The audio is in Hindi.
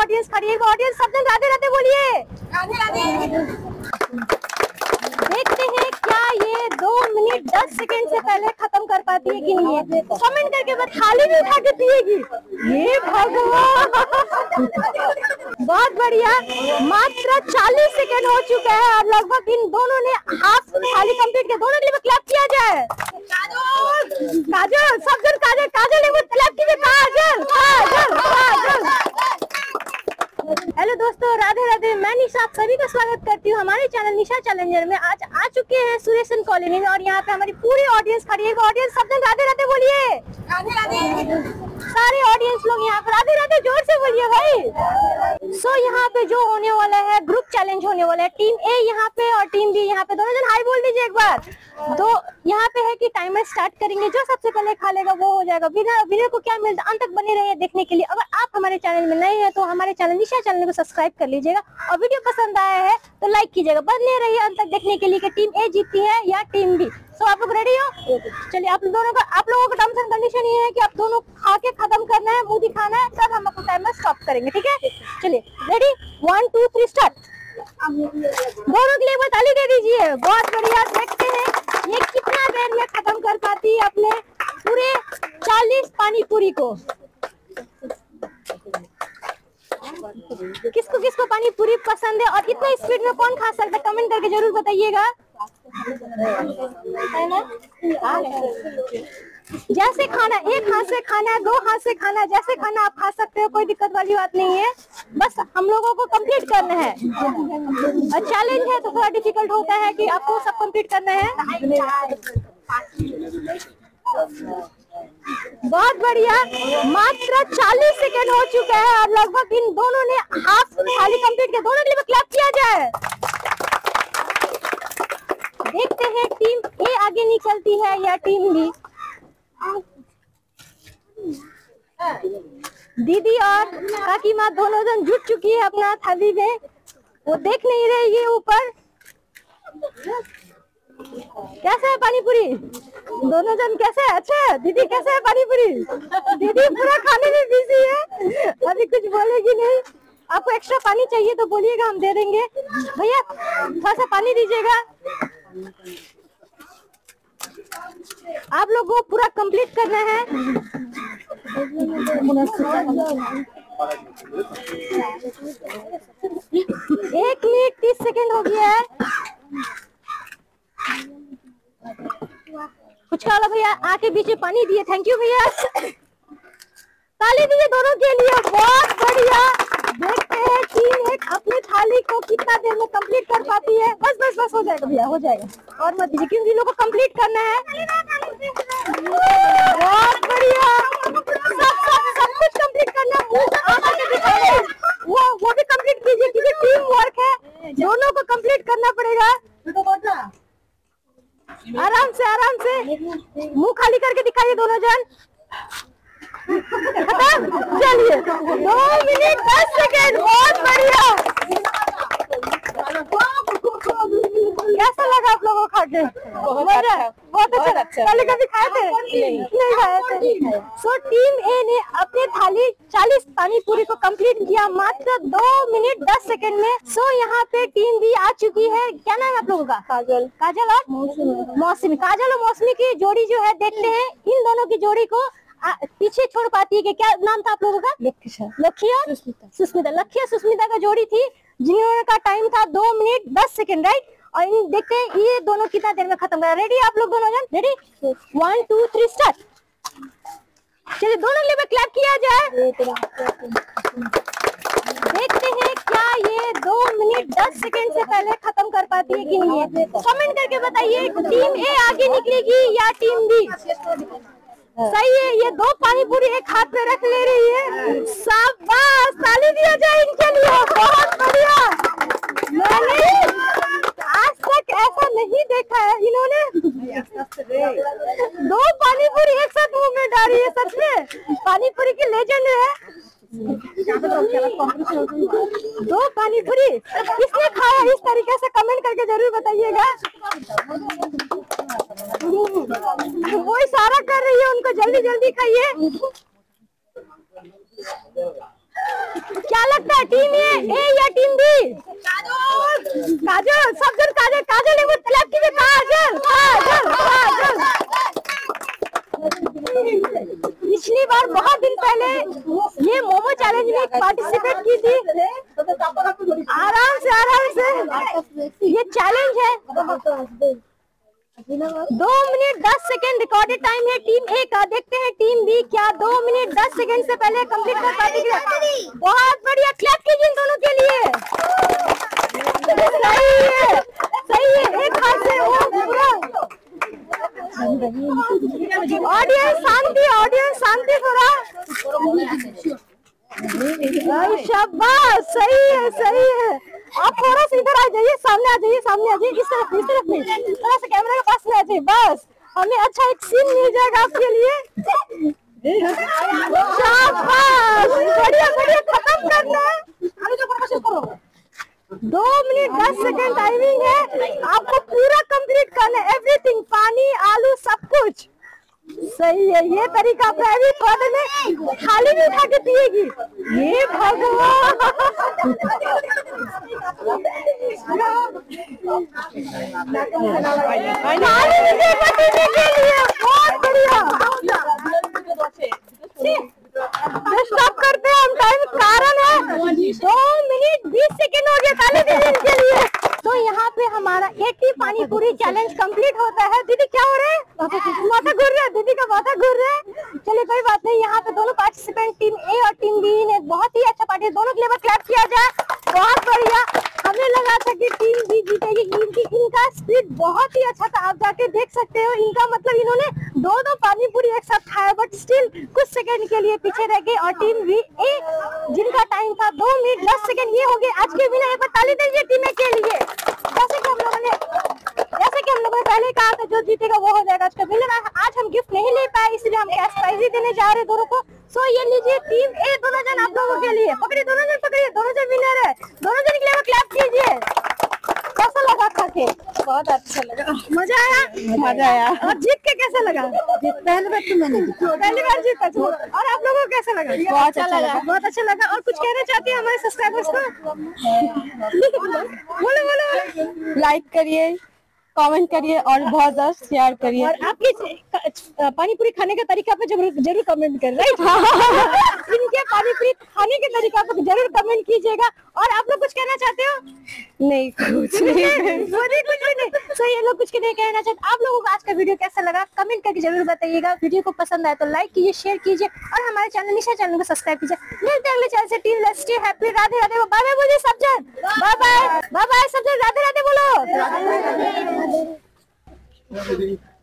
ऑडियंस खड़ी है, ऑडियंस सब जन राधे राधे बोलिए। देखते हैं क्या ये 2 मिनट 10 सेकंड से पहले खत्म कर पाती है कि नहीं है। कमेंट करके बस थाली भी उठा के पिएगी। ये भगवान, बहुत बढ़िया। मात्र 40 सेकंड हो चुका है और लगभग इन दोनों ने हाफ थाली कंप्लीट किया। दोनों के लिए क्लैप किया जाए। काजल, सब जन काजल, काजल एक बार क्लैप कीजिए। काजल, काजल, काजल। हेलो दोस्तों, राधे राधे। मैं निशा, आप सभी का स्वागत करती हूँ हमारे चैनल निशा चैलेंजर में। आज आ चुके हैं सुरेशन कॉलोनी में और यहाँ पे हमारी पूरी ऑडियंस खड़ी है। ऑडियंस सब जन राधे राधे बोलिए। राधे राधे। सारे ऑडियंस लोग यहाँ पर राधे राधे जोर से बोलिए भाई। सो यहाँ पे जो होने वाला है, ग्रुप चैलेंज होने वाला है। टीम ए यहाँ पे और टीम बी यहाँ पे। दोनों जन हाई बोल दीजिए एक बार। तो यहाँ पे है कि टाइमर स्टार्ट करेंगे, जो सबसे पहले खा लेगा वो हो जाएगा विनर। विनर को क्या मिलता है, अंत तक बने रहिए देखने के लिए। अगर आप हमारे चैनल में नए हैं तो हमारे चैनल निशा चैनल को सब्सक्राइब कर लीजिएगा और वीडियो पसंद आया है तो लाइक कीजिएगा। बने रहिए अंत तक देखने के लिए कि टीम ए जीतती है या टीम बी। सो आप लोग रेडी हो? चलिए, आप लोगों का टर्म्स एंड कंडीशन ये है कि आप दोनों खा के खत्म करना है, मुंह दिखाना है, तब हम आपको टाइमर स्टॉप करेंगे, ठीक है? चलिए रेडी, 1 2 3 स्टार्ट। दोनों के लिए एक बार ताली दे दीजिए। बहुत बढ़िया। देखते हैं ये कितना देर में खत्म कर पाती है अपने पूरे 40 पानी पूरी को। किसको किसको पानी पूरी पसंद है और इतना स्पीड में कौन खा सकता है, कमेंट करके जरूर बताइएगा, है ना? जैसे खाना, एक हाथ से खाना है, 2 हाथ से खाना है, जैसे खाना आप खा सकते हो, कोई दिक्कत वाली बात नहीं है। बस हम लोगों को कंप्लीट करना है। और चैलेंज है तो थोड़ा डिफिकल्ट होता है कि आपको सब कंप्लीट करना है। बहुत बढ़िया। मात्र 40 सेकंड हो चुका है और लगभग इन दोनों ने हाफ थाली कंप्लीट किया। दोनों के लिए क्लैप किया जाए। देखते हैं टीम ए आगे निकलती है या टीम बी। दीदी और काकी माँ दोनों जन जुट चुकी है अपना थाली में, वो देख नहीं रही है ऊपर। कैसा है पानी पूरी? दोनों जन कैसे है? अच्छा दीदी, कैसे है पानी पूरी? दीदी पूरा खाने में बिजी है, अभी कुछ बोलेगी नहीं। आपको एक्स्ट्रा पानी चाहिए तो बोलिएगा, हम दे देंगे। भैया थोड़ा सा पानी दीजिएगा। आप लोगों को पूरा कंप्लीट करना है। 1 मिनट 30 सेकंड हो गया है। कुछ खा लो भैया, आके बीच में पानी दिए, थैंक यू भैया। ताली दीजिए दोनों के लिए। बहुत बढ़िया। देखते हैं टीम एक अपनी थाली को कितना देर में कंप्लीट कर पाती है। बस बस बस, हो जाएगा भैया, हो जाएगा, और मत दीजिए क्योंकि लोगों को कंप्लीट करना है। बहुत बढ़िया। सब कुछ कंप्लीट करना है। वो भी कंप्लीट कीजिए क्योंकि टीम वर्क है, दोनों को कंप्लीट करना पड़ेगा। आराम से मुंह खाली करके दिखाइए दोनों जन। खत्म। चलिए 2 मिनट 10 सेकेंड। बहुत बढ़िया। कैसा लगा आप लोगों को खा के? बहुत अच्छा। पहले कभी खाए थे? नहीं खाए थे। सो टीम ए ने अपने थाली 40 पानी पूरी को कंप्लीट किया मात्र 2 मिनट 10 सेकंड में। सो यहाँ पे टीम बी आ चुकी है। क्या नाम है आप लोगों का? काजल और मौसमी। काजल और मौसमी की जोड़ी जो है, देखते हैं इन दोनों की जोड़ी को पीछे छोड़ पाती है कि क्या नाम था आप लोगों का? लखिया सुस्मिता। लखिया सुस्मिता का जोड़ी थी जिन्होंने का टाइम था 2 मिनट 10 सेकंड, राइट? और देखते हैं ये दोनों कितना देर में खत्म कर। रेडी आप लोग दोनों जन? Ready, 1 2 3 start. चलिए दोनों के लिए क्लैप किया जाए। देखते हैं क्या ये 2 मिनट 10 सेकंड से पहले खत्म कर पाती है कि नहीं है। कमेंट करके बताइए टीम ए आगे निकलेगी या टीम बी। सही है। ये 2 पानी पूरी एक हाथ में रख ले रही है। शाबाश, ताली दिया जाए इनके लिए। बहुत बढ़िया। मैंने आज तक ऐसा नहीं देखा है, इन्होंने 2 पानी पूरी एक साथ मुंह में डाली है। सच में पानी पूरी की लेजेंड है। 2 पानी पूरी किसने खाया इस तरीके से, कमेंट करके जरूर बताइएगा। वो इशारा कर रही है उनको, जल्दी जल्दी खाइए। क्या लगता है, टीम ए या टीम बी? काजल, सब जन काजल, काजल एक बार क्लैप कीजिए, काजल काजल काजल। पिछली बार बहुत दिन पहले ये मोमो चैलेंज में पार्टिसिपेट की थी। आराम से ये चैलेंज है। 2 मिनट 10 सेकेंड रिकॉर्डेड टाइम है टीम ए का। देखते हैं टीम बी क्या 2 मिनट 10 सेकेंड से पहले कंप्लीट कर पाती है। बहुत बढ़िया, क्लैप कीजिए इन दोनों के लिए। सही है, एक हाथ से वो पूरा। ऑडियंस शांति थोड़ा। शाबाश, सही है। आप थोड़ा सा इधर आ जाइए, सामने आ जाइए, इस तरफ में थोड़ा सा कैमरा के पास में आ जाइए, बस हमें अच्छा एक सीन मिल जाएगा आपके लिए। शाबाश, बढ़िया, खत्म करना है। 2 मिनट 10 सेकेंड टाइमिंग है, आपको पूरा कंप्लीट करना है, एवरीथिंग, पानी, आलू, सब कुछ। सही है, ये तरीका अपना भी थोड़ा में खाली भी उठा के पिएगी। ये भगवान, बहुत बढ़िया। स्टॉप करते हैं हम, टाइम कारण है 2 मिनट 20 सेकेंड हो गया। ताली दीजिए इनके लिए। तो यहाँ पे हमारा 80 पानी पूरी चैलेंज कंप्लीट होता है। दीदी क्या हो रहा है? माथा घूर रहा है, दीदी का माथा घूर रहा है। चलिए कोई बात नहीं। यहाँ पे दोनों पार्टिसिपेंट टीम ए और टीम बी ने बहुत ही अच्छा पार्टी, दोनों के लिए क्लैप किया जाए। बहुत बढ़िया। हमें लगा था कि टीम बी जीतेगी, इनका स्पीड बहुत ही अच्छा था। आप जाके देख सकते हो, इनका मतलब इन्होंने दो पानी पूरी एक साथ खाया, बट स्टिल कुछ सेकंड के लिए पीछे रह गए। और टीम बी ए जिनका टाइम था 2 मिनट 10 सेकंड, ये हो गए आज के विनर। एक बार ताली दीजिए टीम ए के लिए। जैसे कि हम लोगों ने पहले कहा था, जो जीतेगा वो हो जाएगा आज का विनर। आज हम गिफ्ट नहीं ले पाए, इसलिए हम कैश प्राइज ही देने जा रहे हैं दोनों को। सो ये लीजिए टीम ए, दोनों जन आप लोगों के लिए। पकड़िए, दोनों जन पकड़िए, दोनों जन विनर है। दोनों जन के लिए क्लैप कीजिए। कैसा लगा खा के? बहुत अच्छा लगा। मजा आया। और जीत के कैसा लगा? पहली बार जीता। और आप लोगों को कैसा लगा? बहुत अच्छा लगा। और कुछ कहना चाहती है हमारे सब्सक्राइबर्स को? बोलो। लाइक करिए, कमेंट करिए और बहुत ज्यादा शेयर करिए। और आपकी पानी पूरी खाने का तरीका पे जरूर कमेंट कर, राइट? इनके पानी पूरी खाने के तरीका पे जरूर कमेंट कीजिएगा। और आप लोग कुछ कहना चाहते हो? नहीं, कुछ भी नहीं। तो ये लोग कुछ नहीं कहना चाहते। आप लोगों को आज का वीडियो कैसा लगा कमेंट करके जरूर बताइएगा। वीडियो को पसंद आए तो लाइक कीजिए, शेयर कीजिए और हमारे चैनल निशा चैनल को सब्सक्राइब कीजिए। मिलते हैं अगले चैनल से। Till let's stay happy. Radhe Radhe, bye bye बोलिए सब जन। बाय बाय सब जन, राधे राधे बोलो।